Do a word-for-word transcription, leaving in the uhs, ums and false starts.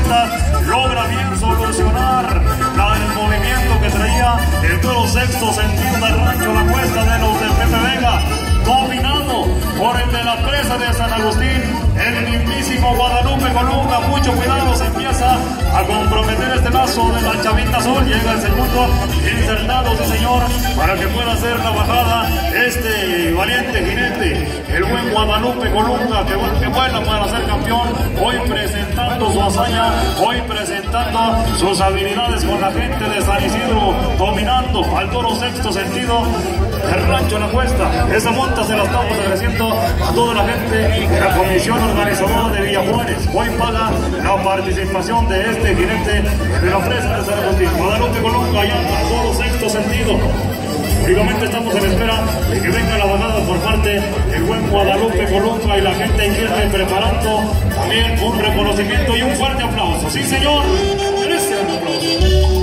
Cuesta logra bien solucionar la, el movimiento que traía el toro sexto sentido del rancho La Cuesta de los de Pepe Vega, dominado por el de la presa de San Agustín, el mismísimo Guadalupe Colunga. Mucho cuidado, se empieza a comprometer este lazo de la Chavita Azul. Llega el segundo insertado, sí señor, para que pueda hacer la bajada este valiente jinete, el buen Guadalupe Colunga, que, que vuela para ser campeón, hoy presentando su hazaña, hoy presentando sus habilidades con la gente de San Isidro, dominando al toro sexto sentido el rancho La Cuesta. Esa monta se la estamos agradeciendo a toda la gente de la comisión organizadora de Villa Juárez. Hoy paga la participación de este jinete de la presa de San Agustín, Guadalupe Colunga, allá a todo sexto sentido. Únicamente estamos en espera de que venga la bajada por parte del buen Guadalupe Colunga y la gente inquieta preparando también un reconocimiento y un fuerte aplauso. Sí señor, merece un aplauso.